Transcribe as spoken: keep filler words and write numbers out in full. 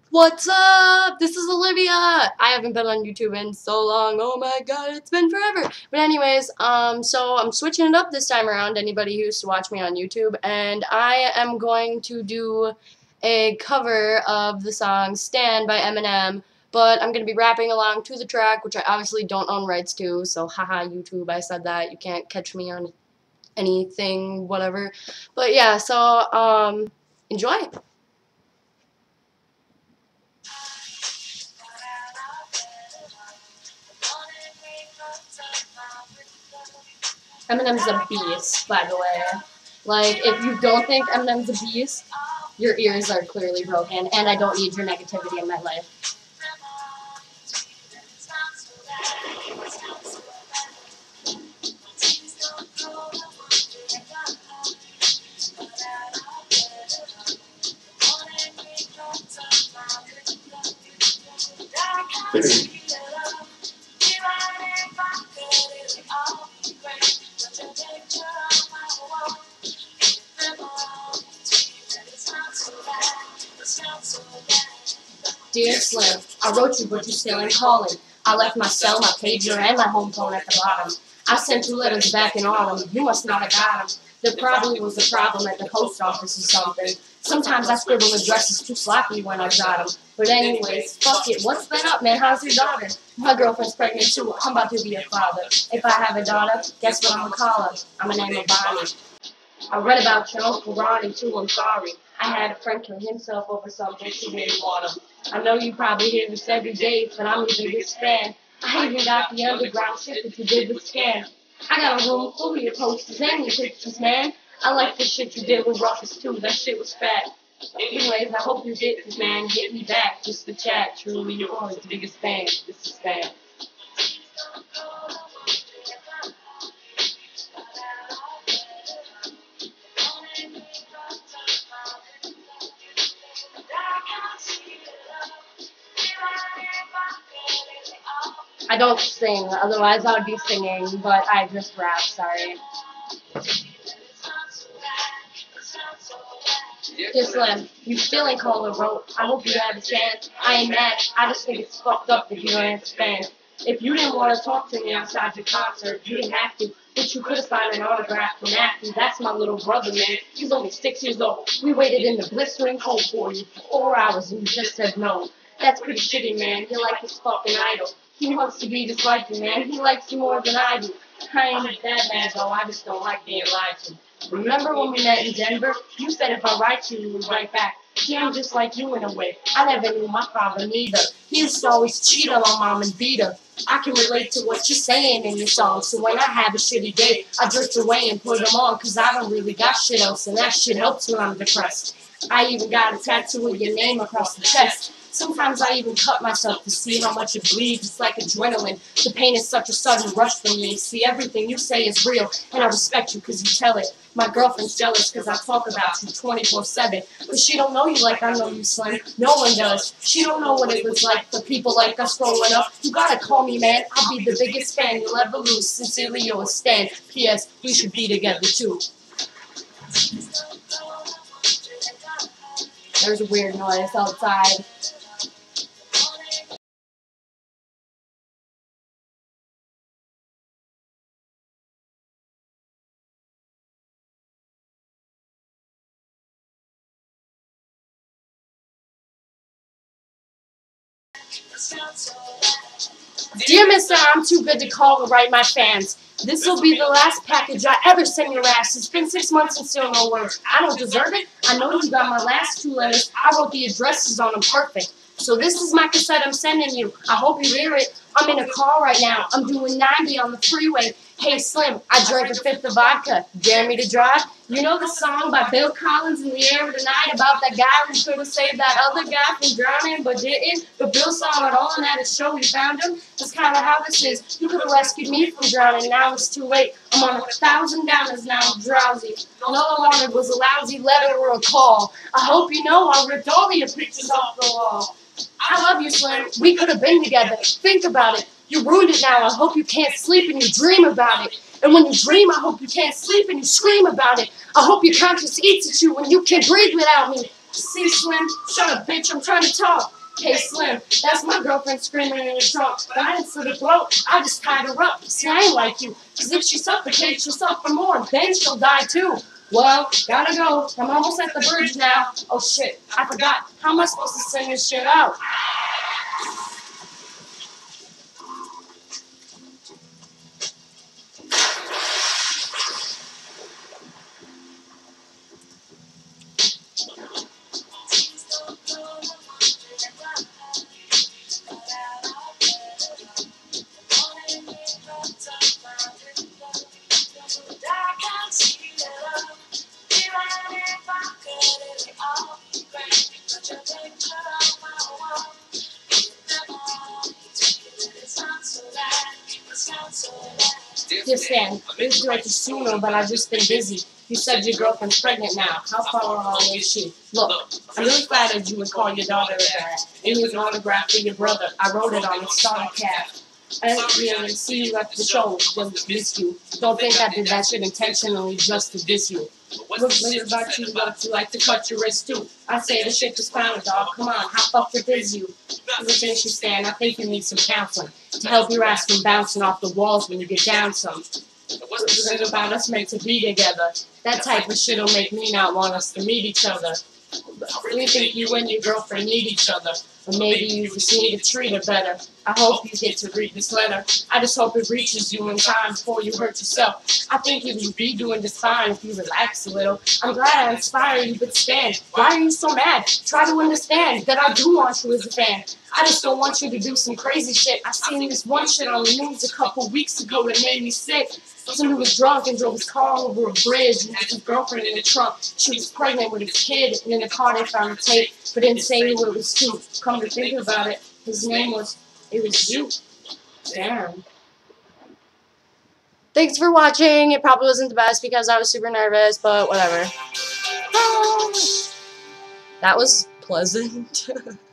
What's up? This is Olivia. I haven't been on YouTube in so long. Oh my god, it's been forever. But anyways, um, so I'm switching it up this time around. Anybody who used to watch me on YouTube, and I am going to do a cover of the song "Stand" by Eminem. But I'm gonna be rapping along to the track, which I obviously don't own rights to. So haha, YouTube, I said that. You can't catch me on anything, whatever. But yeah, so um, enjoy. Eminem's a beast, by the way. Like, if you don't think Eminem's a beast, your ears are clearly broken, and I don't need your negativity in my life. Dear Slim, I wrote you, but you still ain't calling. I left my cell, my pager, and my home phone at the bottom. I sent two letters back in autumn. You must not have got them. There probably was a problem at the post office or something. Sometimes I scribble addresses too sloppy when I jot them. But anyways, fuck it. What's been up, man? How's your daughter? My girlfriend's pregnant too. I'm about to be a father. If I have a daughter, guess what I'm gonna call her? I'm gonna name her Bonnie. I read about your Uncle Ronnie too, I'm sorry. I had a friend kill himself over something she didn't want him. I know you probably hear this every day, but I'm your biggest fan. I even got the underground shit that you did with Scan. I got a room full of your posters and your pictures, man. I like the shit you did with Ruckus too, that shit was fat. Anyways, I hope you get this, man. Hit me back, just to chat. Truly yours, biggest fan. This is Fan. I don't sing, otherwise I would be singing, but I just rap, sorry. Just Slim, you still ain't called a rope. I hope you have a chance. I ain't mad, I just think it's fucked up that you don't fan. If you didn't want to talk to me outside your concert, you didn't have to. But you could have signed an autograph for Matthew. That's my little brother, man. He's only six years old. We waited in the blistering cold for you for four hours and you just said no. That's pretty shitty, man. You're like his fucking idol. He wants to be just like you, man. He likes you more than I do. I ain't that bad, though. I just don't like being lied to. Remember when we met in Denver? You said if I write to you, you would write back. See, I'm just like you in a way. I never knew my father neither. He used to always cheat on my mom and beat her. I can relate to what you're saying in your songs. So when I have a shitty day, I drift away and put them on. Cause I don't really got shit else. And that shit helps when I'm depressed. I even got a tattoo with your name across the chest. Sometimes I even cut myself to see how much it bleeds. It's like adrenaline. The pain is such a sudden rush for me. See, everything you say is real, and I respect you because you tell it. My girlfriend's jealous because I talk about you twenty-four seven. But she don't know you like I know you, Slim. No one does. She don't know what it was like for people like us growing up. You gotta call me, man. I'll be the biggest fan you'll ever lose. Sincerely yours, Stan. P S. We should be together, too. There's a weird noise outside. Dear Mister, I'm too good to call to write my fans. This will be the last package I ever send your ass. It's been six months and still no words. I don't deserve it. I know you got my last two letters. I wrote the addresses on them perfect. So this is my cassette I'm sending you. I hope you hear it. I'm in a car right now. I'm doing ninety on the freeway. Hey Slim, I drank a fifth of vodka. Dare me to drive? You know the song by Bill Collins, In the Air of the Night, about that guy who could have saved that other guy from drowning but didn't? But Bill saw it all and at his show we found him. That's kind of how this is. You could have rescued me from drowning. Now it's too late. I'm on a thousand downers now. I'm drowsy. All I wanted was a lousy letter or a call. I hope you know I ripped all of your pictures off the wall. I love you, Slim. We could have been together. Think about it. You ruined it now. I hope you can't sleep and you dream about it. And when you dream, I hope you can't sleep and you scream about it. I hope your conscience eats at you when you can't breathe without me. See, Slim? Shut up, bitch. I'm trying to talk. Hey Slim, that's my girlfriend screaming in the trunk. But I didn't slit her throat, I just tied her up. See, I ain't like you, cause if she suffocates, she'll suffer more, then she'll die too. Well, gotta go, I'm almost at the bridge now. Oh shit, I forgot, how am I supposed to send this shit out? Dear Stan, it was great to see you, but I've just been busy. You said your girlfriend's pregnant now. How far along is she? Look, I'm really flattered you would call your daughter that. And here's an autograph for your brother. I wrote it on the starter cap. I didn't really see you at the show, just miss you. Don't think I did that shit intentionally just to diss you. Look, later about you, but you like to cut your wrist too. I say the shit just found, dog. Come on, how fucked up is you? Listen, you Stan, I think you need some counseling to help your ass from bouncing off the walls when you get down some. What's the thing about us meant to be together? That type of shit'll make me not want us to meet each other. I really think you and your girlfriend need each other. Or maybe you just need to treat her better. I hope you get to read this letter. I just hope it reaches you in time before you hurt yourself. I think you would be doing just fine if you relax a little. I'm glad I inspire you, but Stan, why are you so mad? Try to understand that I do want you as a fan. I just don't want you to do some crazy shit. I seen this one shit on the news a couple weeks ago that made me sick. Some who was drunk and drove his car over a bridge and had his girlfriend in the trunk. She was pregnant with his kid, and in the car they found a tape, but didn't say who it was to. Come to think about it, his name was, it was you. Damn. Thanks for watching. It probably wasn't the best because I was super nervous, but whatever. That was pleasant.